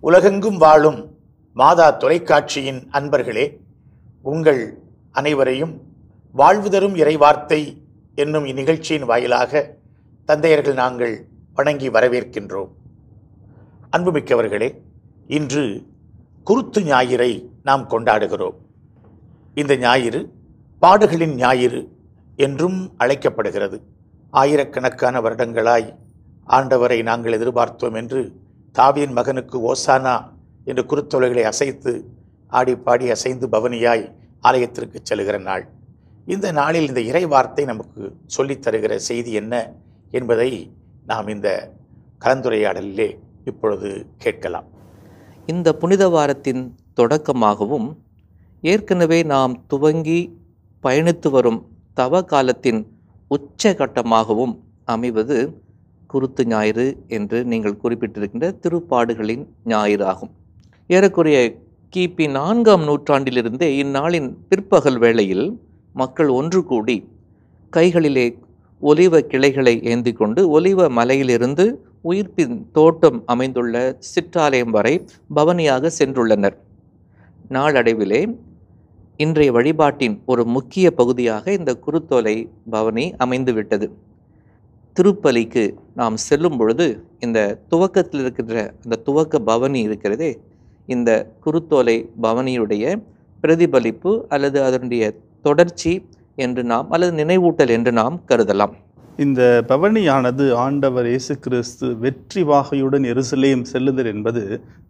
உலகெங்கும் வாழும் மாதா தொலைக்காட்சியின் அன்பர்களே, உங்கள் அனைவரையும் வாழ்வு தரும் இறைவார்த்தை என்னும் இந்நிகழ்ச்சியின் வாயிலாக தந்தையர்கள் நாங்கள் வணங்கி வரவேற்கின்றோம். அன்புமிக்கவர்களே, இன்று குருத்து ஞாயிறை நாம் கொண்டாடுகிறோம். இந்த ஞாயிறு பாடுகளின் ஞாயிறு என்றும் அழைக்கப்படுகிறது. ஆயிரக்கணக்கான வருடங்களாய் ஆண்டவரை நாங்கள் எதிர்பார்த்தோம் என்று தாவீதின் மகனுக்கு ஓசானா என்று குருத்தோலைகளை அசைத்து ஆடி பாடி அசைந்து பவனியாய் ஆலயத்திற்கு செல்கிற நாள். இந்த நாளில் இந்த இறை வார்த்தை நமக்கு சொல்லித் தருகிற செய்தி என்ன என்பதை நாம் இந்த கலந்துரையாடலிலே இப்பொழுது கேட்கலாம். இந்த புனித வாரத்தின் தொடக்கமாகவும் ஏற்கனவே நாம் துவங்கி பயணித்து வரும் தவ காலத்தின் உச்சகட்டமாகவும் அமைவது குருத்து ஞாயிறு என்று நீங்கள் குறிப்பிட்டிருக்கின்ற திருப்பாடுகளின் ஞாயிறு ஆகும். ஏறக்குறைய கிபி 4ஆம் நூற்றாண்டிலிருந்தே இந்நாளின் பிற்பகல் வேளையில் மக்கள் ஒன்று கூடி கைகளிலே ஒலிவ கிளைகளை ஏந்தி கொண்டு ஒலிவ மலையிலிருந்து உயிர்ப்பின் தோட்டம் அமைந்துள்ள சிற்றாலயம் வரை பவனியாக சென்றுள்ளனர். நாளடைவிலே இன்றைய வழிபாட்டின் ஒரு முக்கிய பகுதியாக இந்த குருத்தோலை பவனி அமைந்துவிட்டது. திருப்பலிக்கு நாம் செல்லும் பொழுது இந்த துவக்கத்தில் இருக்கின்ற அந்த துவக்க பவனி இருக்கிறதே, இந்த குருத்தோலை பவனியுடைய பிரதிபலிப்பு அல்லது அதனுடைய தொடர்ச்சி என்று நாம் அல்லது நினைவூட்டல் என்று நாம் கருதலாம். இந்த பவனியானது ஆண்டவர் இயேசு கிறிஸ்து வெற்றி வாகையுடன் எருசலேம் செல்லுதல் என்பது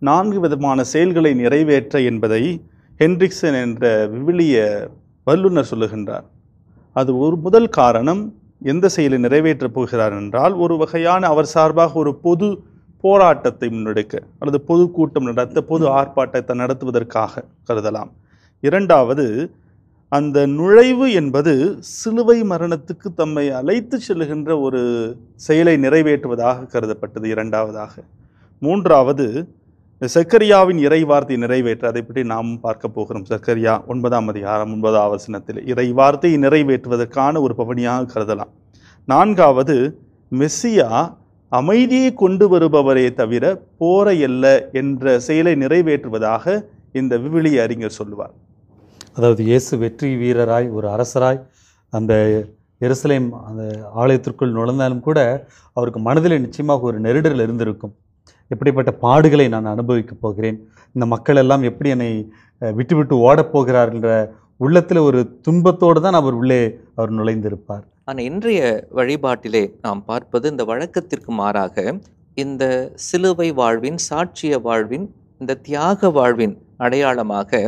4 விதமான செயல்களை நிறைவேற்ற என்பதை ஹென்ரிக்சன் என்ற விவிலிய வல்லுநர் சொல்லுகின்றார். அது ஒரு முதல் காரணம். எந்த செயலை நிறைவேற்றப் போகிறார் என்றால், ஒரு வகையான அவர் சார்பாக ஒரு பொது போராட்டத்தை முன்னெடுக்க அல்லது பொது கூட்டம் நடத்த, பொது ஆர்ப்பாட்டத்தை நடத்துவதற்காக கருதலாம். இரண்டாவது, அந்த நுழைவு என்பது சிலுவை மரணத்துக்கு தம்மை அழைத்து செல்லுகின்ற ஒரு செயலை நிறைவேற்றுவதாக கருதப்பட்டது இரண்டாவதாக. மூன்றாவது, சக்கரியாவின் இறைவார்த்தை நிறைவேற்ற, அதை பற்றி நாம் பார்க்க போகிறோம். சக்கரியா 9ஆம் அதிகாரம் 9ஆம் வசனத்தில் இறைவார்த்தையை நிறைவேற்றுவதற்கான ஒரு பவனியாக கருதலாம். நான்காவது, மெஸ்ஸியா அமைதியை கொண்டு வருபவரே தவிர போரை அல்ல என்ற செயலை நிறைவேற்றுவதாக இந்த விவிலிய அறிஞர் சொல்லுவார். அதாவது இயேசு வெற்றி வீரராய் ஒரு அரசராய் அந்த எருசலேம் அந்த ஆலயத்திற்குள் நுழைந்தாலும் கூட அவருக்கு மனதில் நிச்சயமாக ஒரு நெருடல் இருந்திருக்கும். எப்படிப்பட்ட பாடுகளை நான் அனுபவிக்கப் போகிறேன், இந்த மக்கள் எல்லாம் எப்படி என்னை விட்டு விட்டு ஓடப்போகிறார் என்ற உள்ளத்தில் ஒரு துன்பத்தோடு தான் அவர் நுழைந்திருப்பார். ஆனால் இன்றைய வழிபாட்டிலே நாம் பார்ப்பது இந்த வழக்கத்திற்கு மாறாக இந்த சிலுவை வாழ்வின், சாட்சிய வாழ்வின், இந்த தியாக வாழ்வின் அடையாளமாக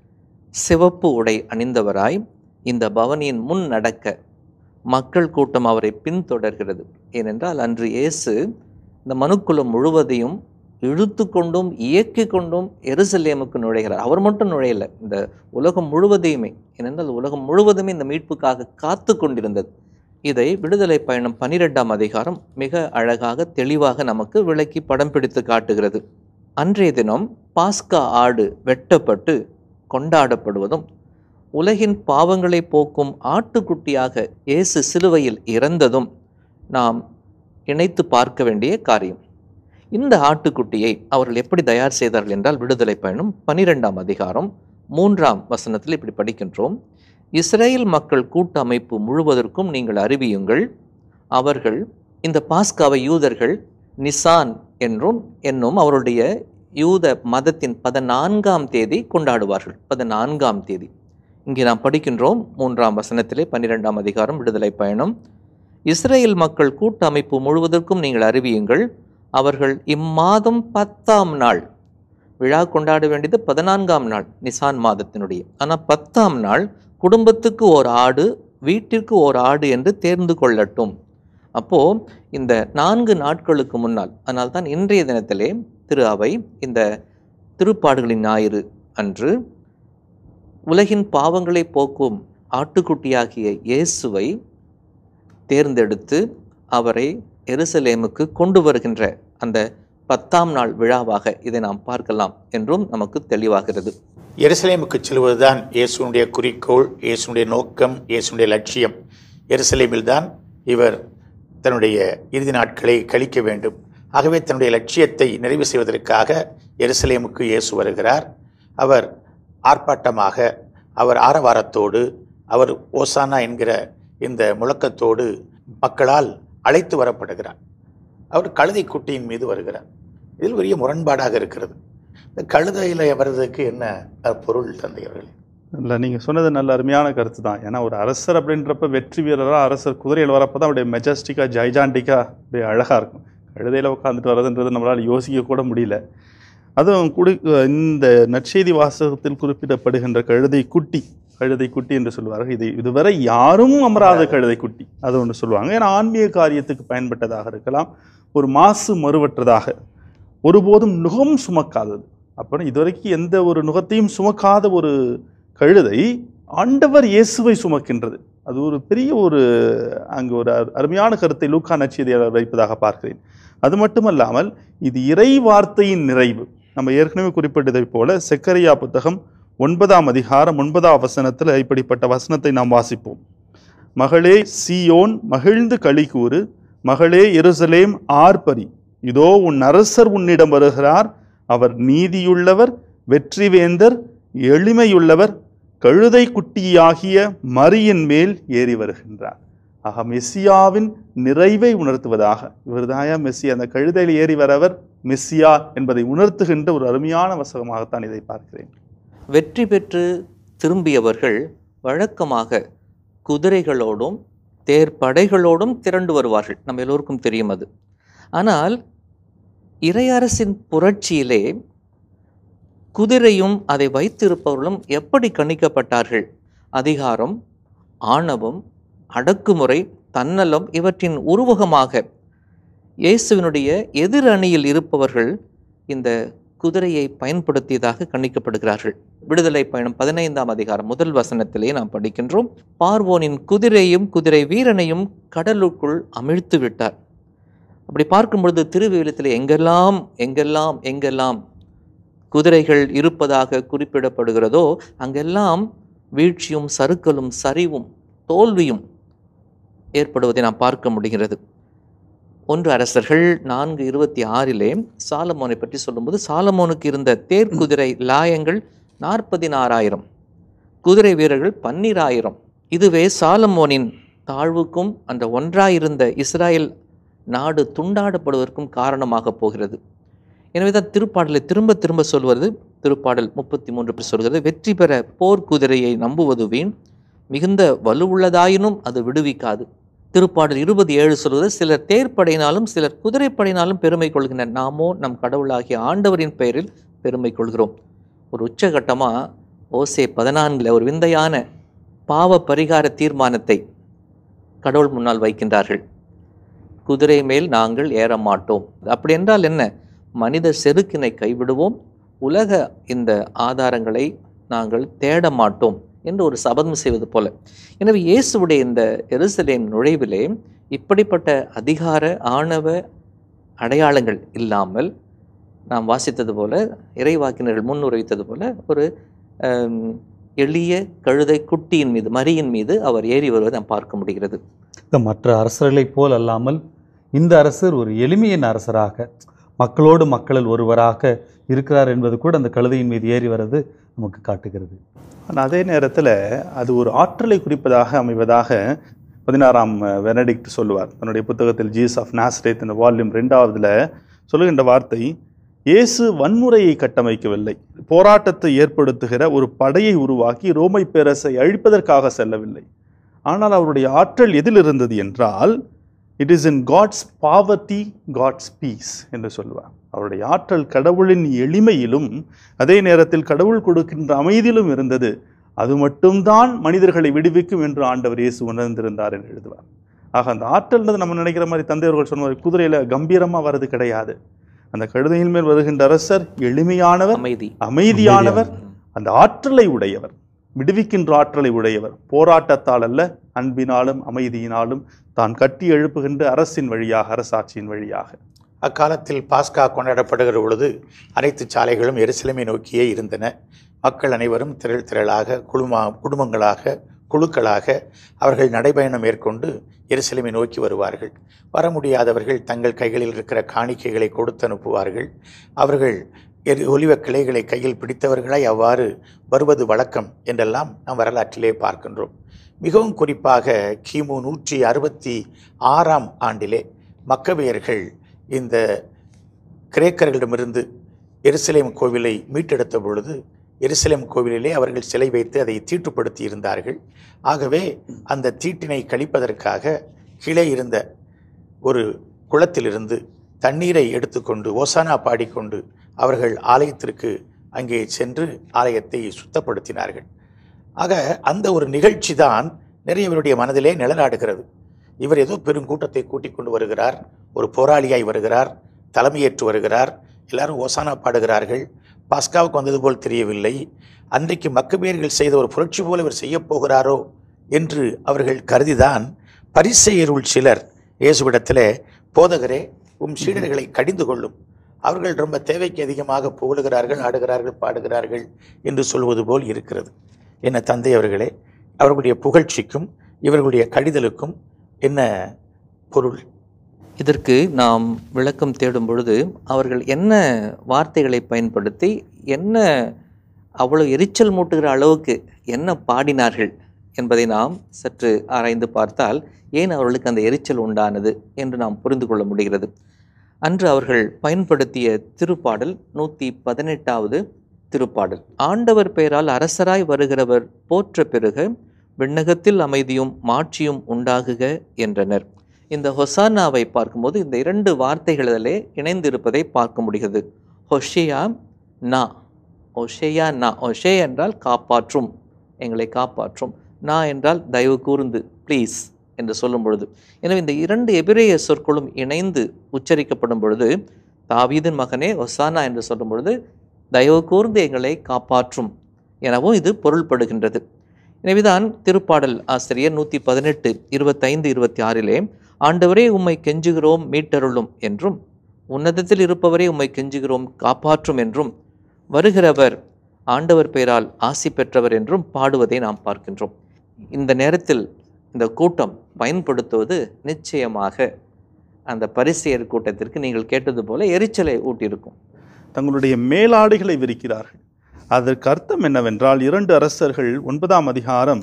சிவப்பு உடை அணிந்தவராய் இந்த பவனியின் முன் நடக்க மக்கள் கூட்டம் அவரை பின்தொடர்கிறது. ஏனென்றால் அன்று இயேசு இந்த மனுக்குலம் முழுவதையும் இழுத்து கொண்டும் இயக்கி கொண்டும் எருசலேமுக்கு நுழைகிறார். அவர் மட்டும் நுழையலை, இந்த உலகம் முழுவதையுமே. ஏனென்றால் உலகம் முழுவதுமே இந்த மீட்புக்காக காத்து கொண்டிருந்தது. இதை விடுதலை பயணம் 12ஆம் அதிகாரம் மிக அழகாக தெளிவாக நமக்கு விளக்கி படம் பிடித்து காட்டுகிறது. அன்றைய தினம் பாஸ்கா ஆடு வெட்டப்பட்டு கொண்டாடப்படுவதும், உலகின் பாவங்களை போக்கும் ஆட்டுக்குட்டியாக இயேசு சிலுவையில் இறந்ததும் நாம் இணைத்து பார்க்க வேண்டிய காரியம். இந்த ஆட்டுக்குட்டியை அவர்கள் எப்படி தயார் செய்தார்கள் என்றால், விடுதலை பயணம் 12ஆம் அதிகாரம் 3ஆம் வசனத்தில் இப்படி படிக்கின்றோம். இஸ்ரேல் மக்கள் கூட்டமைப்பு முழுவதற்கும் நீங்கள் அறிவியுங்கள், அவர்கள் இந்த பாஸ்காவை யூதர்கள் நிசான் என்னும் அவருடைய யூத மதத்தின் 14ஆம் தேதி கொண்டாடுவார்கள். 14ஆம் தேதி. இங்கே நாம் படிக்கின்றோம் 3ஆம் வசனத்திலே 12ஆம் அதிகாரம் விடுதலை பயணம். இஸ்ரேல் மக்கள் கூட்டமைப்பு முழுவதற்கும் நீங்கள் அறிவியுங்கள், அவர்கள் இம்மாதம் 10ஆம் நாள், விழா கொண்டாட வேண்டியது 14ஆம் நாள் நிசான் மாதத்தினுடைய, ஆனால் 10ஆம் நாள் குடும்பத்துக்கு ஓர் ஆடு, வீட்டிற்கு ஓர் ஆடு என்று தேர்ந்து கொள்ளட்டும். அப்போது இந்த 4 நாட்களுக்கு முன்னால், அதனால் தான் இன்றைய தினத்திலே திரு அவை இந்த திருப்பாடுகளின் ஞாயிறு அன்று உலகின் பாவங்களை போக்கும் ஆட்டுக்குட்டியாகிய இயேசுவை தேர்ந்தெடுத்து அவரை எருசலேமுக்கு கொண்டு வருகின்ற அந்த 10ஆம் நாள் விழாவாக இதை நாம் பார்க்கலாம் என்றும் நமக்கு தெளிவாகிறது. எருசலேமுக்கு செல்வதுதான் இயேசுனுடைய குறிக்கோள், இயேசுனுடைய நோக்கம், இயேசுனுடைய லட்சியம். எருசலேமில் தான் இவர் தன்னுடைய இறுதி நாட்களை கழிக்க வேண்டும். ஆகவே தன்னுடைய லட்சியத்தை நிறைவு செய்வதற்காக எருசலேமுக்கு இயேசு வருகிறார். அவர் ஆர்ப்பாட்டமாக, அவர் ஆரவாரத்தோடு, அவர் ஓசானா என்கிற இந்த முழக்கத்தோடு மக்களால் அழைத்து வரப்படுகிறார். அவர் கழுதை குட்டியின் மீது வருகிறார். இதில் பெரிய முரண்பாடாக இருக்கிறது. இந்த கழுதையில் வர்றதுக்கு என்ன பொருள் தந்தையர்கள்? இல்லை, நீங்கள் சொன்னது நல்ல அருமையான கருத்து தான். ஏன்னா ஒரு அரசர் அப்படின்றப்ப வெற்றி வீரராக அரசர் குதிரையில் வரப்போ தான் அப்படியே மெஜஸ்டிக்காக ஜைஜாண்டிக்காக அப்படியே அழகாக இருக்கும். கழுதையில் உட்காந்துட்டு வர்றதுன்றது நம்மளால் யோசிக்க கூட முடியல. அதுவும் இந்த நற்செய்தி வாசகத்தில் குறிப்பிடப்படுகின்ற கழுதை குட்டி என்று சொல்லுவார்கள். இது இதுவரை யாரும் அமராத கழுதை குட்டி அது ஒன்று சொல்லுவாங்க. ஏன்னா ஆன்மீக காரியத்துக்கு பயன்பட்டதாக இருக்கலாம், ஒரு மாசு மறுவற்றதாக, ஒருபோதும் நுகம் சுமக்காதது. அப்புறம் இதுவரைக்கும் எந்த ஒரு நுகத்தையும் சுமக்காத ஒரு கழுதை ஆண்டவர் இயேசுவை சுமக்கின்றது. அது ஒரு பெரிய அங்கு ஒரு அருமையான கருத்தை லூக்கா நற்செய்தியாளர் வைப்பதாக பார்க்கிறேன். அது மட்டுமல்லாமல் இது இறை வார்த்தையின் நிறைவு. நம்ம ஏற்கனவே குறிப்பிட்டதை போல செக்கரியா புத்தகம் 9ஆம் அதிகாரம் 9ஆம் வசனத்தில் இப்படிப்பட்ட வசனத்தை நாம் வாசிப்போம். மகளே சீயோன் மகிழ்ந்து களி கூறு, மகளே எருசலேம் ஆர்ப்பரி, இதோ உன் அரசர் உன்னிடம் வருகிறார், அவர் நீதியுள்ளவர், வெற்றிவேந்தர், எளிமையுள்ளவர், கழுதை குட்டியாகிய மரியின் மேல் ஏறி வருகின்றார். ஆக மெஸ்ஸியாவின் நிறைவை உணர்த்துவதாக இவர்தாயா மெஸ்ஸியா, அந்த கழுதையில் ஏறி வரவர் மெஸ்ஸியா என்பதை உணர்த்துகின்ற ஒரு அருமையான வசகமாகத்தான் இதை பார்க்கிறேன். வெற்றி பெற்று திரும்பியவர்கள் வழக்கமாக குதிரைகளோடும் தேர்ப்படைகளோடும் திரண்டு வருவார்கள். நம்ம எல்லோருக்கும் தெரியும் அது. ஆனால் இறையரசின் புரட்சியிலே குதிரையும் அதை வைத்திருப்பவர்களும் எப்படி கணிக்கப்பட்டார்கள்? அதிகாரம், ஆணவம், அடக்குமுறை, தன்னலம் இவற்றின் உருவகமாக இயேசுவினுடைய எதிர் அணியில் இருப்பவர்கள் இந்த குதிரையை பயன்படுத்தியதாக கணிக்கப்படுகிறார்கள். விடுதலை பயணம் 15ஆம் அதிகாரம் 1 வசனத்திலே நாம் படிக்கின்றோம், பார்வோனின் குதிரையும் குதிரை வீரனையும் கடலுக்குள் அமிழ்த்து விட்டார். அப்படி பார்க்கும் பொழுது திருவிவிலியத்திலே எங்கெல்லாம் எங்கெல்லாம் எங்கெல்லாம் குதிரைகள் இருப்பதாக குறிப்பிடப்படுகிறதோ அங்கெல்லாம் வீழ்ச்சியும் சறுக்கலும் சரிவும் தோல்வியும் ஏற்படுவதை நாம் பார்க்க முடிகிறது. 1 அரசர்கள் 4:26 சாலமோனை பற்றி சொல்லும்போது, சாலமோனுக்கு இருந்த தேர்க்குதிரை லாயங்கள் 46,000, குதிரை வீரர்கள் 12,000. இதுவே சாலமோனின் தாழ்வுக்கும் அந்த ஒன்றாயிருந்த இஸ்ராயல் நாடு துண்டாடப்படுவதற்கும் காரணமாக போகிறது. எனவே தான் திருப்பாடலை திரும்ப திரும்ப சொல்வது, திருப்பாடல் 33 சொல்கிறது, வெற்றி பெற போர்க்குதிரையை நம்புவது வீண், மிகுந்த வலுவுள்ளதாயினும் அது விடுவிக்காது. திருப்பாடல் 27 சொல்வது, சிலர் தேர்ப்படையினாலும் சிலர் குதிரைப்படையினாலும் பெருமை கொள்கின்றனர், நாமோ நம் கடவுளாகிய ஆண்டவரின் பெயரில் பெருமை கொள்கிறோம். ஒரு உச்சகட்டமாக ஓசே 14 ஒரு விந்தையான பாவ பரிகார தீர்மானத்தை கடவுள் முன்னால் வைக்கின்றார்கள். குதிரை மேல் நாங்கள் ஏற மாட்டோம். அப்படி என்றால் என்ன? மனித செருக்கினை கைவிடுவோம், உலக இந்த ஆதாரங்களை நாங்கள் தேட மாட்டோம் என்று ஒரு சபதம் செய்வது போல. எனவே இயேசுவுடைய இந்த எருசலேம் நுழைவிலே இப்படிப்பட்ட அதிகார ஆணவ அடையாளங்கள் இல்லாமல், நாம் வாசித்தது போல, இறைவாக்கினர்கள் முன்னுரைத்தது போல, ஒரு எளிய கழுதை குட்டியின் மீது, மரியின் மீது அவர் ஏறி வருவதை நாம் பார்க்க முடிகிறது. மற்ற அரசர்களைப் போல் அல்லாமல் இந்த அரசர் ஒரு எளிமையின் அரசராக, மக்களோடு மக்களில் ஒருவராக இருக்கிறார் என்பது கூட அந்த கழுதையின் மீது ஏறி வர்றது நமக்கு காட்டுகிறது. ஆனால் அதே நேரத்தில் அது ஒரு ஆற்றலை குறிப்பதாக அமைவதாக 16ஆம் பெனடிக்ட் சொல்லுவார் தன்னுடைய புத்தகத்தில் ஜீசஸ் ஆஃப் நாசரேத் இந்த வால்யூம் 2ஆவதுல சொல்லுகின்ற வார்த்தை, இயேசு வன்முறையை கட்டமைக்கவில்லை, போராட்டத்தை ஏற்படுத்துகிற ஒரு படையை உருவாக்கி ரோமை பேரரசை அழிப்பதற்காக செல்லவில்லை. ஆனால் அவருடைய ஆற்றல் எதில் இருந்தது என்றால், it is in God's poverty God's peace என்று சொல்லுவார். அவருடைய ஆற்றல் கடவுளின் எளிமையிலும் அதே நேரத்தில் கடவுள் கொடுக்கின்ற அமைதியிலும் இருந்தது. அது மட்டும்தான் மனிதர்களை விடுவிக்கும் என்று ஆண்டவர் இயேசு உணர்ந்திருந்தார் என்று எழுதுவார். ஆக அந்த ஆற்றல்ன்றது நம்ம நினைக்கிற மாதிரி தந்தையர்கள் சொன்ன மாதிரி குதிரையில கம்பீரமா வர்றது கிடையாது. அந்த கழுதையின் மேல் வருகின்ற அரசர் எளிமையானவர், அமைதியானவர், அந்த ஆற்றலை உடையவர், விடுவிக்கின்ற ஆற்றலை உடையவர். போராட்டத்தால் அல்ல, அன்பினாலும் அமைதியினாலும் தான் கட்டி எழுப்புகின்ற அரசின் வழியாக, அரசாட்சியின் வழியாக. அக்காலத்தில் பாஸ்கா கொண்டாடப்படுகிற பொழுது அனைத்து சாலைகளும் எருசலேமை நோக்கியே இருந்தன. மக்கள் அனைவரும் திரளாக குடும்பங்களாக குழுக்களாக அவர்கள் நடைபயணம் மேற்கொண்டு எருசலேமை நோக்கி வருவார்கள். வர முடியாதவர்கள் தங்கள் கைகளில் இருக்கிற காணிக்கைகளை கொடுத்து அனுப்புவார்கள். அவர்கள் ஒலிவ கிளைகளை கையில் பிடித்தவர்களாய் அவ்வாறு வருவது வழக்கம் என்றெல்லாம் நாம் வரலாற்றிலே பார்க்கின்றோம். மிகவும் குறிப்பாக கிமு 166ஆம் ஆண்டிலே மக்கபேயர்கள் இந்த கிரேக்கர்களிடமிருந்து எருசலேம் கோவிலை மீட்டெடுத்த பொழுது எருசலேம் கோவிலிலே அவர்கள் சிலை வைத்து அதை தீட்டுப்படுத்தி இருந்தார்கள். ஆகவே அந்த தீட்டினை கழிப்பதற்காக கீழே இருந்த ஒரு குளத்திலிருந்து தண்ணீரை எடுத்துக்கொண்டு ஓசானா பாடிக்கொண்டு அவர்கள் ஆலயத்திற்கு அங்கே சென்று ஆலயத்தை சுத்தப்படுத்தினார்கள். ஆக அந்த ஒரு நிகழ்ச்சி தான் நிறையவருடைய மனதிலே நிழலாடுகிறது. இவர் ஏதோ பெருங்கூட்டத்தை கூட்டிக் கொண்டு வருகிறார், ஒரு போராளியாய் வருகிறார், தலைமையேற்று வருகிறார், எல்லாரும் ஓசானா பாடுகிறார்கள். பாஸ்காவுக்கு வந்தது போல் தெரியவில்லை. அன்றைக்கு மக்கபேயர்கள் செய்த ஒரு புரட்சி போல இவர் செய்யப் போகிறாரோ என்று அவர்கள் கருதிதான் பரிசேயருள் சிலர் இயேசுவிடத்திலே, போதகரே, சீடர்களை கடிந்து கொள்ளும், அவர்கள் ரொம்ப தேவைக்கு அதிகமாக புகழுகிறார்கள், ஆடுகிறார்கள், பாடுகிறார்கள் என்று சொல்வது போல் இருக்கிறது. என்ன தந்தை அவர்களே, அவர்களுடைய புகழ்ச்சிக்கும் இவர்களுடைய கடிதலுக்கும் என்ன பொருள்? இதற்கு நாம் விளக்கம் தேடும் பொழுது அவர்கள் என்ன வார்த்தைகளை பயன்படுத்தி என்ன அவ்வளவு எரிச்சல் மூட்டுகிற அளவுக்கு என்ன பாடினார்கள் என்பதை நாம் சற்று ஆராய்ந்து பார்த்தால் ஏன் அவர்களுக்கு அந்த எரிச்சல் உண்டானது என்று நாம் புரிந்து கொள்ள முடிகிறது. அன்று அவர்கள் பயன்படுத்திய திருப்பாடல் 118வது திருப்பாடல். ஆண்டவர் பெயரால் அரசராய் வருகிறவர் போற்ற பெருக, விண்ணகத்தில் அமைதியும் மாட்சியும் உண்டாகுக என்றனர். இந்த ஹொசானாவை பார்க்கும்போது இந்த இரண்டு வார்த்தைகளிலே இணைந்திருப்பதை பார்க்க முடிகிறது. ஹொஷேயா நா, ஒஷேயா நா. ஒஷே என்றால் காப்பாற்றும், எங்களை காப்பாற்றும். நா என்றால் தயவு கூர்ந்து, ப்ளீஸ் என்று சொல்லும் பொழுது. எனவே இந்த இரண்டு எபிரேய சொற்களும் இணைந்து உச்சரிக்கப்படும் பொழுது, தாவீதின் மகனே ஒசானா என்று சொல்லும் பொழுது தயவு கூர்ந்து எங்களை காப்பாற்றும் எனவும் இது பொருள்படுகின்றது. எனவேதான் திருப்பாடல் ஆசிரியர் 118, 25, 26 ஆண்டவரே உம்மை கெஞ்சுகிறோம் மீட்டருளும் என்றும், உன்னதத்தில் இருப்பவரே உம்மை கெஞ்சுகிறோம் காப்பாற்றும் என்றும், வருகிறவர் ஆண்டவர் பெயரால் ஆசி பெற்றவர் என்றும் பாடுவதை நாம் பார்க்கின்றோம். இந்த நேரத்தில் இந்த கூட்டம் பயன்படுத்துவது நிச்சயமாக அந்த பரிசேயர் கூட்டத்திற்கு நீங்கள் கேட்டது போல எரிச்சலை ஊட்டியிருக்கும். தங்களுடைய மேலாடைகளை விரிக்கிறார்கள். அதற்கு அர்த்தம் என்னவென்றால், 2 அரசர்கள் 9ஆம் அதிகாரம்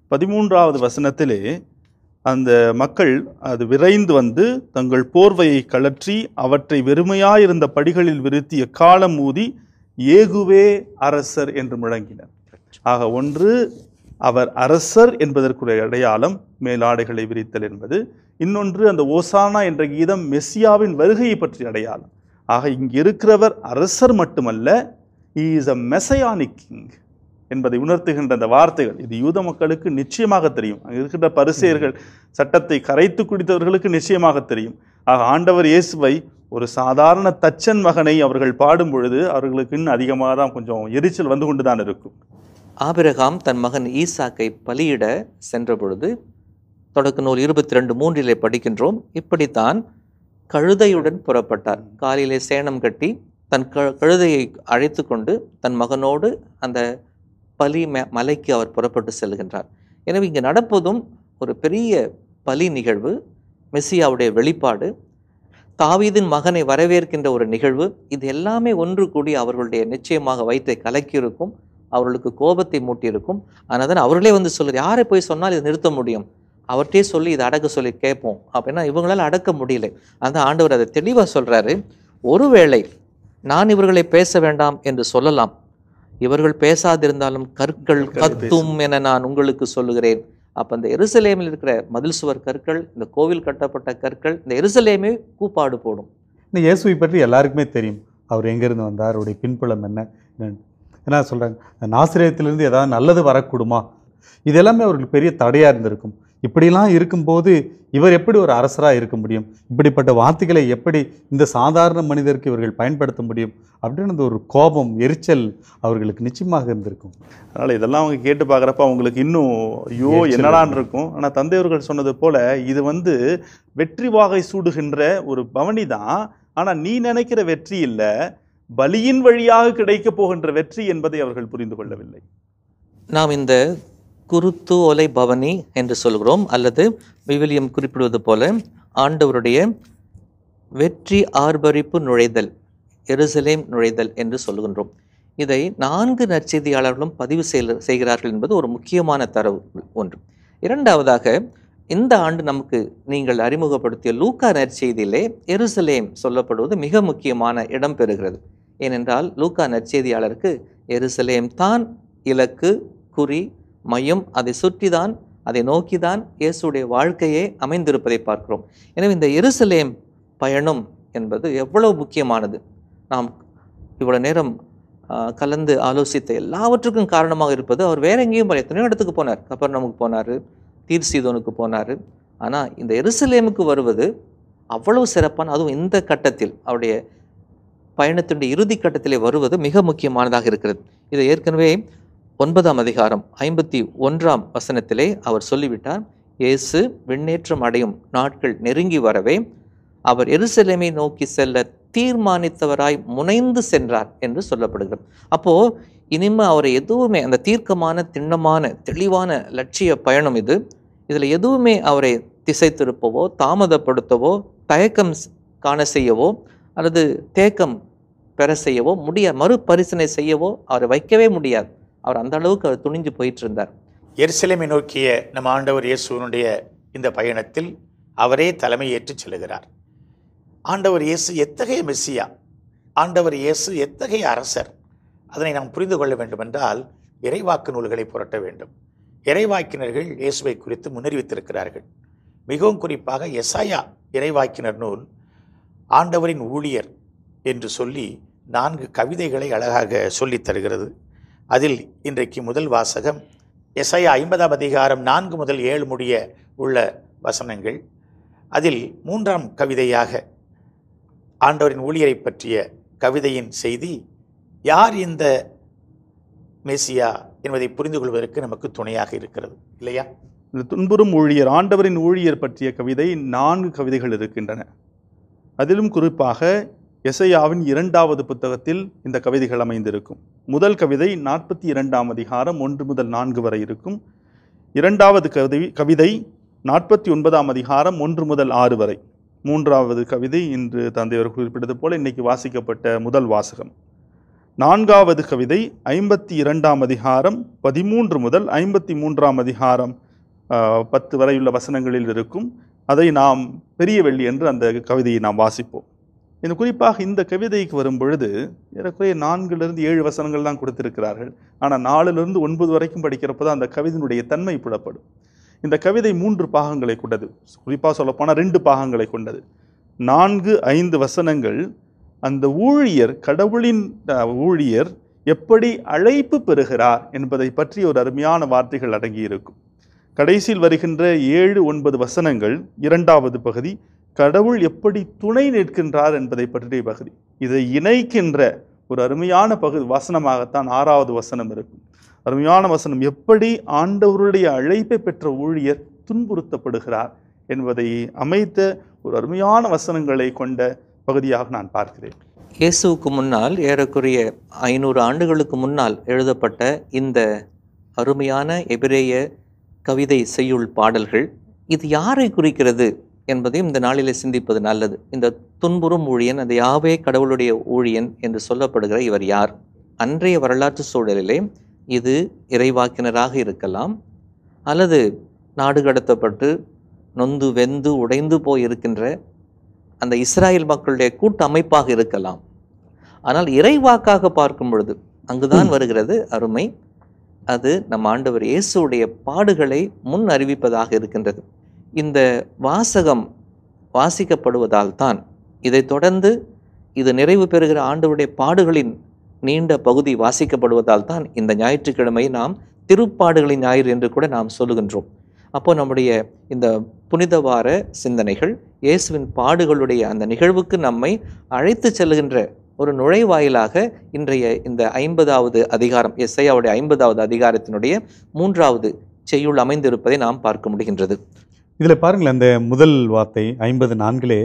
13வது வசனத்திலே அந்த மக்கள் அது விரைந்து வந்து தங்கள் போர்வையை கழற்றி அவற்றை வெறுமையாயிருந்த படிகளில் விரித்து எக்காலம் ஊதி ஏகுவே அரசர் என்று முழங்கினர். ஆக ஒன்று அவர் அரசர் என்பதற்குரிய அடையாளம் மேலாடைகளை விரித்தல் என்பது, இன்னொன்று அந்த ஓசானா என்ற கீதம் மெஸ்ஸியாவின் வருகையை பற்றிய அடையாளம். ஆக இங்கு இருக்கிறவர் அரசர் மட்டுமல்ல, he is a messianic king என்பதை உணர்த்துகின்ற அந்த வார்த்தைகள் இது யூத மக்களுக்கு நிச்சயமாக தெரியும். அங்கே இருக்கின்ற பரிசேயர்கள் சட்டத்தை கரைத்து குடித்தவர்களுக்கு நிச்சயமாக தெரியும். ஆக ஆண்டவர் இயேசுவை ஒரு சாதாரண தச்சன் மகனை அவர்கள் பாடும் பொழுது அவர்களுக்கு இன்னும் அதிகமாக தான் கொஞ்சம் எரிச்சல் வந்து கொண்டு தான் இருக்கும். ஆபிரகாம் தன் மகன் ஈசாக்கை பலியிட சென்ற பொழுது தொடக்க நூல் 22:3 படிக்கின்றோம். இப்படித்தான் கழுதையுடன் புறப்பட்டார். காலிலே சேணம் கட்டி தன் கழுதையை அழைத்து கொண்டு தன் மகனோடு அந்த பலி மலைக்கு அவர் புறப்பட்டு செல்கின்றார். எனவே இங்கு நடப்பதும் ஒரு பெரிய பலி நிகழ்வு, மெஸ்ஸியாவுடைய வெளிப்பாடு, தாவீதின் மகனை வரவேற்கின்ற ஒரு நிகழ்வு. இது எல்லாமே ஒன்று கூடி அவர்களுடைய நிச்சயமாக வயிற்றை கலக்கியிருக்கும், அவர்களுக்கு கோபத்தை மூட்டியிருக்கும். ஆனால் தான் அவர்களே வந்து சொல்லுது, யாரை போய் சொன்னால் இதை நிறுத்த முடியும், அவர்கிட்டே சொல்லி இதை அடக்க சொல்லி கேட்போம் அப்படின்னா இவங்களால் அடக்க முடியல. அந்த ஆண்டவர் அதை தெளிவாக சொல்கிறாரு. ஒருவேளை நான் இவர்களை பேச வேண்டாம் என்று சொல்லலாம், இவர்கள் பேசாதிருந்தாலும் கற்கள் கத்தும் என நான் உங்களுக்கு சொல்லுகிறேன். அப்போ இந்த எருசலேமில் இருக்கிற மதில் சுவர் கற்கள், இந்த கோவில் கட்டப்பட்ட கற்கள், இந்த எருசலேமே கூப்பாடு போடும். இந்த இயேசுவை பற்றி எல்லாருக்குமே தெரியும். அவர் எங்கேருந்து வந்தார், அவருடைய பின்புலம் என்ன சொல்கிறாங்க, நாசிரியத்திலிருந்து ஏதாவது நல்லது வரக்கூடுமா, இது எல்லாமே அவர்களுக்கு பெரிய தடையாக இருந்திருக்கும். இப்படிலாம் இருக்கும்போது இவர் எப்படி ஒரு அரசராக இருக்க முடியும், இப்படிப்பட்ட வார்த்தைகளை எப்படி இந்த சாதாரண மனிதருக்கு இவர்கள் பயன்படுத்த முடியும் அப்படின்னு ஒரு கோபம், எரிச்சல் அவர்களுக்கு நிச்சயமாக இருந்திருக்கும். அதனால் இதெல்லாம் அவங்க கேட்டு பார்க்குறப்ப அவங்களுக்கு இன்னும் ஐயோ என்னடான் இருக்கும். ஆனால் தந்தையவர்கள் சொன்னது போல இது வெற்றி வாகை சூடுகின்ற ஒரு பவனி தான். ஆனால் நீ நினைக்கிற வெற்றி இல்லை, பலியின் வழியாக கிடைக்கப் போகின்ற வெற்றி என்பதை அவர்கள் புரிந்து கொள்ளவில்லை. நாம் இந்த குருத்து ஒலை பவனி என்று சொல்கிறோம், அல்லது விவிலியம் குறிப்பிடுவது போல ஆண்டவருடைய வெற்றி ஆர்ப்பரிப்பு நுழைதல், எருசலேம் நுழைதல் என்று சொல்கின்றோம். இதை 4 நற்செய்தியாளர்களும் பதிவு செய்கிறார்கள் என்பது ஒரு முக்கியமான தரவு ஒன்று. இரண்டாவதாக, இந்த ஆண்டு நமக்கு நீங்கள் அறிமுகப்படுத்திய லூக்கா நற்செய்தியிலே எருசலேம் சொல்லப்படுவது மிக முக்கியமான இடம் பெறுகிறது. ஏனென்றால் லூக்கா நற்செய்தியாளருக்கு எருசலேம் தான் இலக்கு, குறி, மையம். அதை சுற்றிதான், அதை நோக்கிதான் இயேசுடைய வாழ்க்கையே அமைந்திருப்பதை பார்க்கிறோம். எனவே இந்த எருசலேம் பயணம் என்பது எவ்வளவு முக்கியமானது. நாம் இவ்வளவு நேரம் கலந்து ஆலோசித்த எல்லாவற்றுக்கும் காரணமாக இருப்பது, அவர் வேற எங்கேயும் எத்தனையோ இடத்துக்கு போனார். கப்பர்நகமுக்கு போனார், தீர் சீதோனுக்கு போனார். ஆனால் இந்த எருசலேமுக்கு வருவது அவ்வளவு சிறப்பான, அதுவும் இந்த கட்டத்தில், அவருடைய பயணத்தினுடைய இறுதி கட்டத்திலே வருவது மிக முக்கியமானதாக இருக்கிறது. இதை ஏற்கனவே 9ஆம் அதிகாரம் 51ஆம் வசனத்திலே அவர் சொல்லிவிட்டார். இயேசு விண்ணேற்றம் அடையும் நாட்கள் நெருங்கி வரவே அவர் எருசலேமை நோக்கி செல்ல தீர்மானித்தவராய் முனைந்து சென்றார் என்று சொல்லப்படுகிறது. அப்போ இனிமே அவரை எதுவுமே, அந்த தீர்க்கமான, திண்ணமான, தெளிவான லட்சிய பயணம் இது. இதில் எதுவுமே அவரை திசை திருப்பவோ, தாமதப்படுத்தவோ, தயக்கம் காண செய்யவோ, அல்லது தேக்கம் பெற செய்யவோ முடியாது, மறுபரிசீலனை செய்யவோ அவரை வைக்கவே முடியாது. அவர் அந்த அளவுக்கு அவர் துணிஞ்சு போயிட்டு இருந்தார். எருசலேமை நோக்கிய நம் ஆண்டவர் இயேசுனுடைய இந்த பயணத்தில் அவரே தலைமை ஏற்று செல்கிறார். ஆண்டவர் இயேசு எத்தகைய மெஸ்ஸியா, ஆண்டவர் இயேசு எத்தகைய அரசர், அதனை நாம் புரிந்து கொள்ள வேண்டுமென்றால் இறைவாக்கு நூல்களை புரட்ட வேண்டும். இறைவாக்கினர்கள் இயேசுவை குறித்து முன்னறிவித்திருக்கிறார்கள். மிகவும் குறிப்பாக எசாயா இறைவாக்கினர் நூல் ஆண்டவரின் ஊழியர் என்று சொல்லி 4 கவிதைகளை அழகாக சொல்லித் தருகிறது. அதில் இன்றைக்கு முதல் வாசகம் எசாயா 50ஆம் அதிகாரம் 4 முதல் 7 முடிய உள்ள வசனங்கள். அதில் 3ஆம் கவிதையாக ஆண்டவரின் ஊழியரை பற்றிய கவிதையின் செய்தி, யார் இந்த மெசியா என்பதை புரிந்து கொள்வதற்கு நமக்கு துணையாக இருக்கிறது இல்லையா? இந்த துன்புறும் ஊழியர், ஆண்டவரின் ஊழியர் பற்றிய கவிதை 4 கவிதைகள் இருக்கின்றன. அதிலும் குறிப்பாக எசையாவின் 2வது புத்தகத்தில் இந்த கவிதைகள் அமைந்திருக்கும். முதல் கவிதை 42ஆம் அதிகாரம் 1 முதல் 4 வரை இருக்கும். 2வது கவிதை 49ஆம் அதிகாரம் 1 முதல் 6 வரை. 3வது கவிதை இன்று தந்தையர் குறிப்பிட்டது போல இன்னைக்கு வாசிக்கப்பட்ட முதல் வாசகம். 4வது கவிதை 52ஆம் அதிகாரம் 13 முதல் 53ஆம் அதிகாரம் 10 வரையுள்ள வசனங்களில் இருக்கும். அதை நாம் பெரிய வெள்ளி என்று அந்த கவிதையை நாம் வாசிப்போம். இந்த குறிப்பாக இந்த கவிதைக்கு வரும் பொழுது ஏறக்குறைய 4லிருந்து 7 வசனங்கள் தான் கொடுத்திருக்கிறார்கள். ஆனால் 4லிருந்து 9 வரைக்கும் படிக்கிறப்போ தான் அந்த கவிதையினுடைய தன்மை புலப்படும். இந்த கவிதை 3 பாகங்களை கொண்டது. குறிப்பாக சொல்லப்போனால் 2 பாகங்களை கொண்டது. 4-5 வசனங்கள் அந்த ஊழியர், கடவுளின் ஊழியர் எப்படி அழைப்பு பெறுகிறார் என்பதை பற்றி ஒரு அருமையான வார்த்தைகள் அடங்கியிருக்கும். கடைசியில் வருகின்ற 7-9 வசனங்கள் 2வது பகுதி, கடவுள் எப்படி துணை நிற்கின்றார் என்பதை பற்றிய பகுதி. இதை இணைக்கின்ற ஒரு அருமையான வசனமாகத்தான் 6வது வசனம் இருக்கும். அருமையான வசனம், எப்படி ஆண்டவருடைய அழைப்பை பெற்ற ஊழியர் துன்புறுத்தப்படுகிறார் என்பதை அமைத்த ஒரு அருமையான வசனங்களை கொண்ட பகுதியாக நான் பார்க்கிறேன். இயேசுவுக்கு முன்னால் ஏறக்குறைய 500 ஆண்டுகளுக்கு முன்னால் எழுதப்பட்ட இந்த அருமையான எபிரேய கவிதை செய்யுள் பாடல்கள், இது யாரை குறிக்கிறது என்பதையும் இந்த நாளிலே சிந்திப்பது நல்லது. இந்த துன்புறும் ஊழியன், அந்த யாவே கடவுளுடைய ஊழியன் என்று சொல்லப்படுகிற இவர் யார்? அன்றைய வரலாற்று சூழலிலே இது இறைவாக்கினராக இருக்கலாம், அல்லது நாடு கடத்தப்பட்டு நொந்து வெந்து உடைந்து போய் இருக்கின்ற அந்த இஸ்ராயல் மக்களுடைய கூட்டு அமைப்பாக இருக்கலாம். ஆனால் இறைவாக்காக பார்க்கும் பொழுது அங்குதான் வருகிறது அருமை. அது நம் ஆண்டவர் இயேசுடைய பாடுகளை முன் அறிவிப்பதாக இருக்கின்றது. இந்த வாசகம் வாசிக்கப்படுவதால் தான், இதை தொடர்ந்து இது நிறைவு பெறுகிற ஆண்டவருடைய பாடுகளின் நீண்ட பகுதி வாசிக்கப்படுவதால் தான் இந்த ஞாயிற்றுக்கிழமை நாம் திருப்பாடுகளின் ஞாயிறு என்று கூட நாம் சொல்லுகின்றோம். அப்போ நம்முடைய இந்த புனித வார சிந்தனைகள் இயேசுவின் பாடுகளுடைய அந்த நிகழ்வுக்கு நம்மை அழைத்து செல்கின்ற ஒரு நுழைவாயிலாக இன்றைய இந்த 50வது அதிகாரம், எசையாவுடைய 50வது அதிகாரத்தினுடைய 3வது செய்யுள் அமைந்திருப்பதை நாம் பார்க்க முடிகின்றது. இதில் பாருங்களேன், அந்த முதல் வார்த்தை 54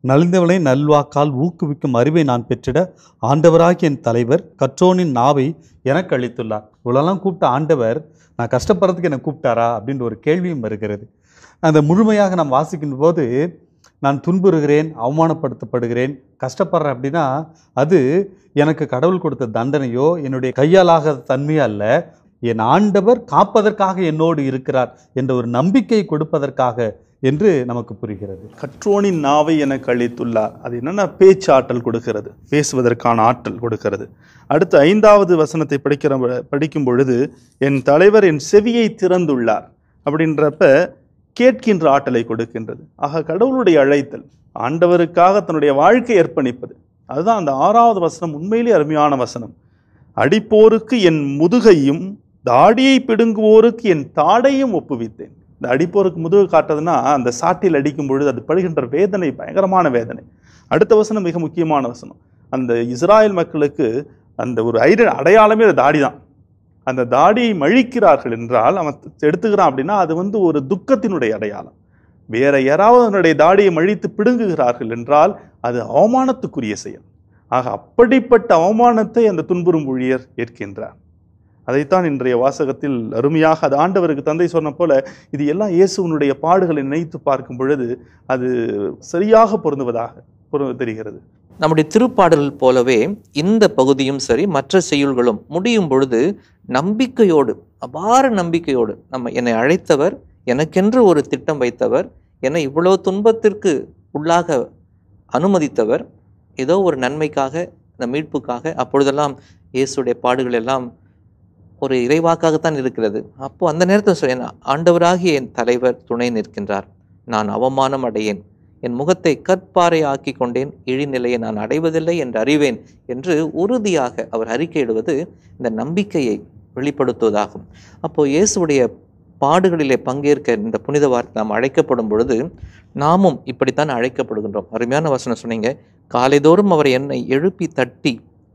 நலிந்தவனை நல்வாக்கால் ஊக்குவிக்கும் அறிவை நான் பெற்றிட ஆண்டவராகிய என் தலைவர் கற்றோனின் நாவை எனக்கு அளித்துள்ளார். இவ்வளோலாம் கூப்பிட்ட ஆண்டவர் நான் கஷ்டப்படுறதுக்கு என்னை கூப்பிட்டாரா அப்படின்ற ஒரு கேள்வியும் வருகிறது. அந்த முழுமையாக நாம் வாசிக்கும் போது நான் துன்புறுகிறேன், அவமானப்படுத்தப்படுகிறேன், கஷ்டப்படுறேன் அப்படின்னா அது எனக்கு கடவுள் கொடுத்த தண்டனையோ என்னுடைய கையாலாகாத தன்மையோ அல்ல. என் ஆண்டவர் காப்பதற்காக என்னோடு இருக்கிறார் என்ற ஒரு நம்பிக்கை கொடுப்பதற்காக என்று நமக்கு புரிகிறது. கற்றோனின் நாவை எனக்கு அளித்துள்ளார். அது என்னென்னா பேச்சாற்றல் கொடுக்கிறது, பேசுவதற்கான ஆற்றல் கொடுக்கிறது. அடுத்து 5வது வசனத்தை படிக்கும் பொழுது என் தலைவர் என் செவியை திறந்துள்ளார் அப்படின்றப்ப கேட்கின்ற ஆற்றலை கொடுக்கின்றது. ஆக கடவுளுடைய அழைத்தல், ஆண்டவருக்காக தன்னுடைய வாழ்க்கையை அர்ப்பணிப்பது, அதுதான் அந்த 6வது வசனம் உண்மையிலே அருமையான வசனம். அடிப்போருக்கு என் முதுகையும் தாடியை பிடுங்குவோருக்கு என் தாடையும் ஒப்புவித்தேன். இந்த அடிப்போருக்கு முதுகு காட்டுறதுன்னா அந்த சாட்டில் அடிக்கும் பொழுது அது படுகின்ற வேதனை பயங்கரமான வேதனை. அடுத்த வசனம் மிக முக்கியமான வசனம். அந்த இஸ்ராயல் மக்களுக்கு அந்த ஒரு அடையாளமே அந்த தாடி தான். அந்த தாடியை மழிக்கிறார்கள் என்றால் அவன் எடுத்துக்கிறான் அப்படின்னா அது ஒரு துக்கத்தினுடைய அடையாளம். வேற யாராவது அவனுடைய தாடியை மழித்து பிடுங்குகிறார்கள் என்றால் அது அவமானத்துக்குரிய செயல். ஆக அப்படிப்பட்ட அவமானத்தை அந்த துன்புறும் ஊழியர் ஏற்கின்றார். அதைத்தான் இன்றைய வாசகத்தில் அருமையாக அது ஆண்டவருக்கு தந்தை சொன்ன போல இது எல்லாம் இயேசுவனுடைய பாடுகளை நினைத்து பார்க்கும் பொழுது அது சரியாக பொருந்துவதாக தெரிகிறது. நம்முடைய திருப்பாடல்கள் போலவே இந்த பகுதியும் சரி மற்ற செய்யுள்களும் முடியும் பொழுது நம்பிக்கையோடு, அபார நம்பிக்கையோடு, என்னை அழைத்தவர், எனக்கென்று ஒரு திட்டம் வைத்தவர், என்னை இவ்வளவு துன்பத்திற்கு உள்ளாக அனுமதித்தவர், ஏதோ ஒரு நன்மைக்காக, இந்த மீட்புக்காக, அப்பொழுதெல்லாம் இயேசுடைய பாடுகள் எல்லாம் ஒரு இறைவாக்காகத்தான் இருக்கிறது. அப்போ அந்த நேரத்தில் சொல்ல ஆண்டவராகிய என் தலைவர் துணை நிற்கின்றார், நான் அவமானம் அடையேன், என் முகத்தை கற்பாறை ஆக்கி கொண்டேன், இழிநிலையை நான் அடைவதில்லை என்று அறிவேன் என்று உறுதியாக அவர் அறிக்கையிடுவது இந்த நம்பிக்கையை வெளிப்படுத்துவதாகும். அப்போது இயேசுடைய பாடுகளிலே பங்கேற்க இந்த புனித வார்த்தை நாம் அழைக்கப்படும் பொழுது நாமும் இப்படித்தான் அழைக்கப்படுகின்றோம். அருமையான வசனம் சொன்னீங்க, காலைதோறும் அவர் என்னை எழுப்பி தட்டி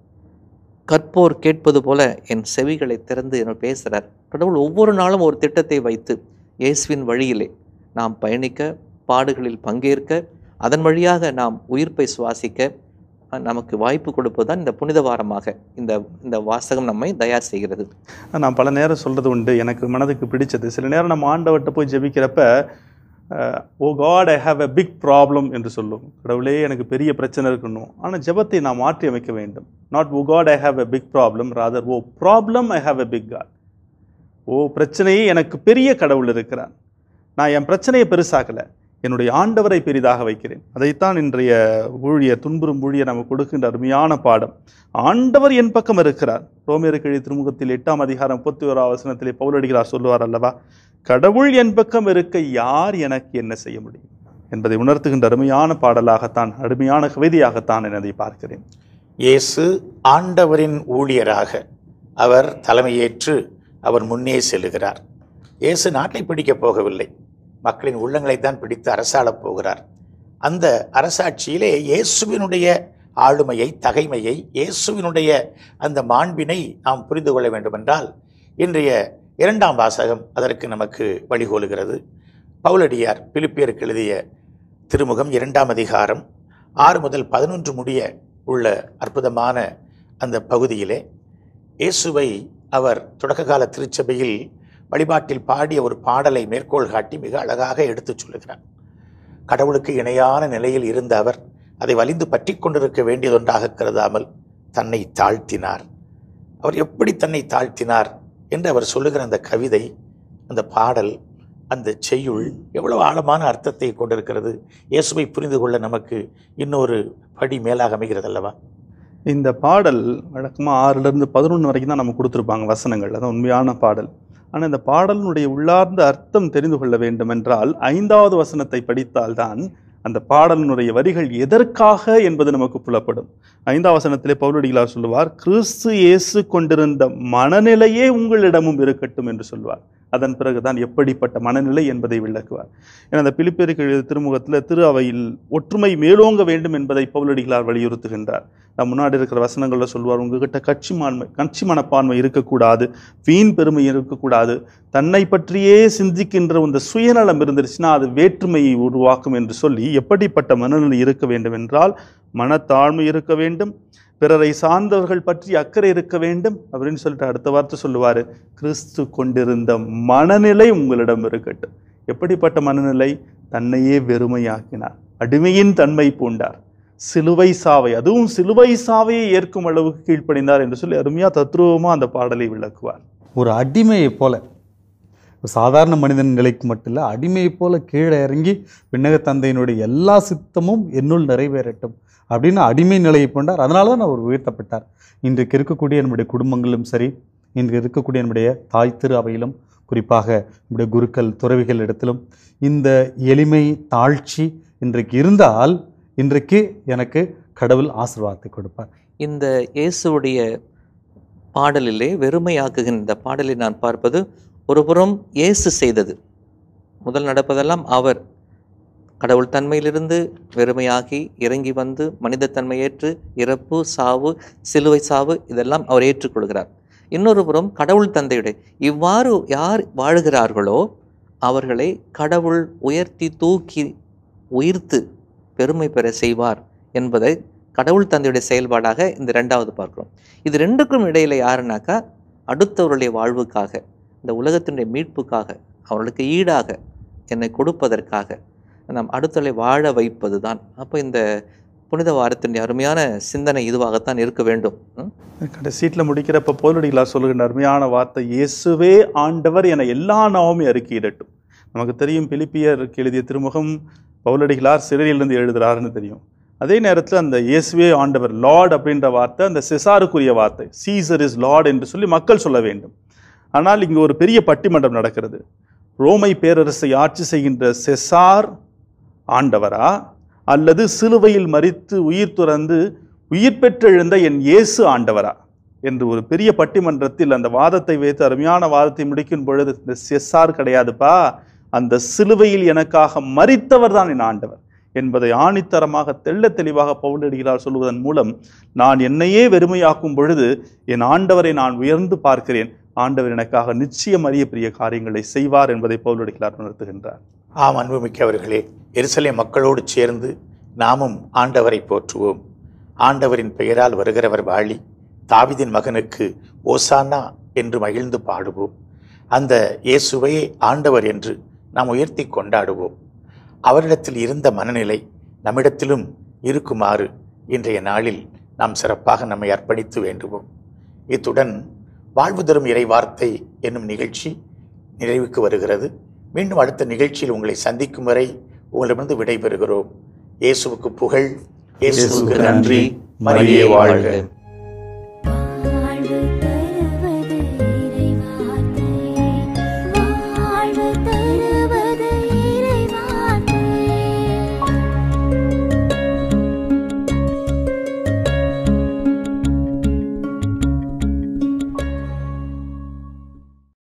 கற்போர் கேட்பது போல என் செவிகளை திறந்து என்ன பேசுகிறார். கடவுள் ஒவ்வொரு நாளும் ஒரு திட்டத்தை வைத்து இயேசுவின் வழியிலே நாம் பயணிக்க, பாடுகளில் பங்கேற்க, அதன் வழியாக நாம் உயிர்ப்பை சுவாசிக்க நமக்கு வாய்ப்பு கொடுப்பதுதான் இந்த புனித வாரமாக இந்த வாசகம் நம்மை தயார் செய்கிறது. நான் பல நேரம் சொல்றது உண்டு, எனக்கு மனதுக்கு பிடிச்சது. சில நேரம் நம்ம ஆண்டவர்கிட்ட போய் ஜெபிக்கிறப்ப oh God I have a big problem என்று சொல்லுவோம். கடவுளே எனக்கு பெரிய பிரச்சனை இருக்கணும். ஆனால் ஜெபத்தை நாம் மாற்றி அமைக்க வேண்டும். Not oh God I have a big problem, rather oh problem I have a big God. Oh பிரச்சனையே எனக்கு பெரிய கடவுள் இருக்கிறார், நான் என் பிரச்சனையை பெருசாக்கலை, என்னுடைய ஆண்டவரை பெரிதாக வைக்கிறேன். அதைத்தான் இன்றைய ஊழியர், துன்புறும் ஊழியர் நமக்கு கொடுக்கின்ற அருமையான பாடம். ஆண்டவர் என் பக்கம் இருக்கிறார். ரோமியருக்கு எழுதிய திருமுகத்தில் 8ஆம் அதிகாரம் 31ஆம் வசனத்திலே பவுலடிகளார் சொல்லுவார் அல்லவா, கடவுள் என் பக்கம் இருக்க யார் எனக்கு என்ன செய்ய முடியும் என்பதை உணர்த்துகின்ற அருமையான பாடலாகத்தான், அருமையான கவிதையாகத்தான் என்னை பார்க்கிறேன். இயேசு ஆண்டவரின் ஊழியராக அவர் தலைமையேற்று அவர் முன்னே செல்லுகிறார். இயேசு நாட்டை பிடிக்கப் போகவில்லை, மக்களின் உள்ளங்களைத்தான் பிடித்து அரசாளப் போகிறார். அந்த அரசாட்சியிலே இயேசுவினுடைய ஆளுமையை, தகைமையை, இயேசுவினுடைய அந்த மாண்பினை நாம் புரிந்து கொள்ள வேண்டுமென்றால் இன்றைய 2ஆம் வாசகம் அதற்கு நமக்கு வழிகோலுகிறது. பவுலடியார் பிலிப்பியருக்கு எழுதிய திருமுகம் 2ஆம் அதிகாரம் 6 முதல் 11 முடிய உள்ள அற்புதமான அந்த பகுதியிலே இயேசுவை அவர் தொடக்க கால திருச்சபையில் வழிபாட்டில் பாடிய ஒரு பாடலை மேற்கோள் காட்டி மிக அழகாக எடுத்துச் சொல்லுகிறார். கடவுளுக்கு இணையான நிலையில் இருந்த அவர் அதை வலிந்து பற்றி கொண்டிருக்க வேண்டியதொன்றாக கருதாமல் தன்னை தாழ்த்தினார். அவர் எப்படி தன்னை தாழ்த்தினார் என்று அவர் சொல்லுகிற அந்த கவிதை, அந்த பாடல், அந்த செய்யுள் எவ்வளவு ஆழமான அர்த்தத்தை கொண்டிருக்கிறது. இயேசுவை புரிந்து கொள்ள நமக்கு இன்னொரு படி மேலாக அமைகிறது அல்லவா? இந்த பாடல் வழக்கமாக 6லிருந்து 11 வரைக்கும் தான் நம்ம கொடுத்துருப்பாங்க வசனங்கள், அதான் உண்மையான பாடல். ஆனால் இந்த பாடலினுடைய உள்ளார்ந்த அர்த்தம் தெரிந்து கொள்ள வேண்டும் என்றால் 5வது வசனத்தை படித்தால்தான் அந்த பாடலினுடைய வரிகள் எதற்காக என்பது நமக்கு புலப்படும். 5ஆம் வசனத்திலே பவுலடிகளார் சொல்லுவார், கிறிஸ்து இயேசு கொண்டிருந்த மனநிலையே உங்களிடமும் இருக்கட்டும் என்று சொல்வார். அதன் பிறகுதான் எப்படிப்பட்ட மனநிலை என்பதை விளக்குவார். ஏன்னா அந்த பிலிப்பியருக்கு எழுதிய திருமுகத்தில் திரு அவையில் ஒற்றுமை மேலோங்க வேண்டும் என்பதை பவுலடிகளார் வலியுறுத்துகின்றார். நான் முன்னாடி இருக்கிற வசனங்களில் சொல்வார், உங்ககிட்ட கட்சி மனப்பான்மை இருக்கக்கூடாது, வீண் பெருமை இருக்கக்கூடாது, தன்னை பற்றியே சிந்திக்கின்ற இந்த சுயநலம் இருந்துருச்சுன்னா அது வேற்றுமையை உருவாக்கும் என்று சொல்லி எப்படிப்பட்ட மனநிலை இருக்க வேண்டும் என்றால் மனத்தாழ்மை இருக்க வேண்டும், பிறரை சார்ந்தவர்கள் பற்றி அக்கறை இருக்க வேண்டும் அப்படின்னு சொல்லிட்டு அடுத்த வார்த்தை சொல்லுவார், கிறிஸ்து கொண்டிருந்த மனநிலை உங்களிடம் இருக்கட்டும். எப்படிப்பட்ட மனநிலை? தன்னையே வெறுமையாக்கினார், அடிமையின் தன்மை பூண்டார், சிலுவை சாவை, அதுவும் சிலுவை சாவையை ஏற்கும் அளவுக்கு கீழ்ப்படிந்தார் என்று சொல்லி அருமையாக தத்ரூபமாக அந்த பாடலை விளக்குவார். ஒரு அடிமையை போல, சாதாரண மனிதன் நிலைக்கு மட்டும் இல்லை, அடிமையை போல கீழே இறங்கி விண்ணக தந்தையினுடைய எல்லா சித்தமும் என்னுள் நிறைவேறட்டும் அப்படின்னு அடிமை நிலையை கொண்டார். அதனால தான் அவர் உயர்த்தப்பட்டார். இன்றைக்கு இருக்கக்கூடிய நம்முடைய குடும்பங்களும் சரி, இன்று இருக்கக்கூடிய நம்முடைய தாய் திரு அவையிலும், குறிப்பாக நம்முடைய குருக்கள் துறவிகள் இடத்திலும் இந்த எளிமை தாழ்ச்சி இன்றைக்கு இருந்தால் இன்றைக்கு எனக்கு கடவுள் ஆசீர்வாதத்தை கொடுப்பார். இந்த இயேசுடைய பாடலிலே வெறுமையாக்குகின்ற பாடலை நான் பார்ப்பது, ஒரு புறம் இயேசு செய்தது, முதல் நடப்பதெல்லாம் அவர் கடவுள் தன்மையிலிருந்து வெறுமையாகி இறங்கி வந்து மனித தன்மை ஏற்று இறப்பு சாவு சிலுவை சாவு இதெல்லாம் அவர் ஏற்றுக்கொள்கிறார். இன்னொரு புறம் கடவுள் தந்தையுடைய இவ்வாறு யார் வாழுகிறார்களோ அவர்களை கடவுள் உயர்த்தி தூக்கி உயிர்த்து பெருமை பெற செய்வார் என்பதை கடவுள் தந்தையுடைய செயல்பாடாக இந்த ரெண்டாவது பார்க்கிறோம். இது ரெண்டுக்கும் இடையில யாருனாக்கா அடுத்தவருடைய வாழ்வுக்காக, இந்த உலகத்தினுடைய மீட்புக்காக, அவர்களுக்கு ஈடாக என்னை கொடுப்பதற்காக நாம் அடுத்தவர்களை வாழ வைப்பது தான். அப்போ இந்த புனித வாரத்தினுடைய அருமையான சிந்தனை இதுவாகத்தான் இருக்க வேண்டும். கடைசீட்டில் முடிக்கிறப்ப பவுலடிகளார் சொல்லுகின்ற அருமையான வார்த்தை, இயேசுவே ஆண்டவர் என எல்லா நாவுமே அறிக்கையிடட்டும். நமக்கு தெரியும் பிலிப்பியருக்கு எழுதிய திருமுகம் பவுலடிகளார் சிறையிலிருந்து எழுதுகிறாருன்னு தெரியும். அதே நேரத்தில் அந்த இயேசுவே ஆண்டவர் லார்ட் அப்படின்ற வார்த்தை அந்த செசாருக்குரிய வார்த்தை, சீசர் இஸ் லார்ட் என்று சொல்லி மக்கள் சொல்ல வேண்டும். ஆனால் இங்கு ஒரு பெரிய பட்டிமன்றம் நடக்கிறது. ரோமை பேரரசை ஆட்சி செய்கின்ற செசார் ஆண்டவரா அல்லது சிலுவையில் மரித்து உயிர் துறந்து உயிர் பெற்றெழுந்த என் இயேசு ஆண்டவரா என்று ஒரு பெரிய பட்டிமன்றத்தில் அந்த வாதத்தை வைத்து அருமையான வாதத்தை முடிக்கும் பொழுது, இந்த செசார் கிடையாதுப்பா, அந்த சிலுவையில் எனக்காக மரித்தவர் தான் என் ஆண்டவர் என்பதை ஆணித்தரமாக தெள்ள தெளிவாக பவுலடிகளார் சொல்வதன் மூலம் நான் என்னையே வெறுமையாக்கும் பொழுது என் ஆண்டவரை நான் உயர்ந்து பார்க்கிறேன், ஆண்டவர் எனக்காக நிச்சயம் அறிய பெரிய காரியங்களை செய்வார் என்பதை பவுலடிகளார் உணர்த்துகின்றார். ஆம், அன்புமிக்கவர்களே, எருசலேம் மக்களோடு சேர்ந்து நாமும் ஆண்டவரை போற்றுவோம். ஆண்டவரின் பெயரால் வருகிறவர் வாழி, தாவீதின் மகனுக்கு ஓசானா என்று மகிழ்ந்து பாடுவோம். அந்த இயேசுவையே ஆண்டவர் என்று நாம் உயர்த்தி கொண்டாடுவோம். அவரிடத்தில் இருந்த மனநிலை நம்மிடத்திலும் இருக்குமாறு இன்றைய நாளில் நாம் சிறப்பாக நம்மை அர்ப்பணித்து வேண்டுவோம். இத்துடன் வாழ்வு தரும் இறைவார்த்தை என்னும் நிகழ்ச்சி நிறைவுக்கு வருகிறது. மீண்டும் அடுத்த நிகழ்ச்சியில் உங்களை சந்திக்கும் வரை உங்களிடமிருந்து விடைபெறுகிறோம். இயேசுவுக்கு புகழ், இயேசுவுக்கு நன்றி, மரியே வாழ்க.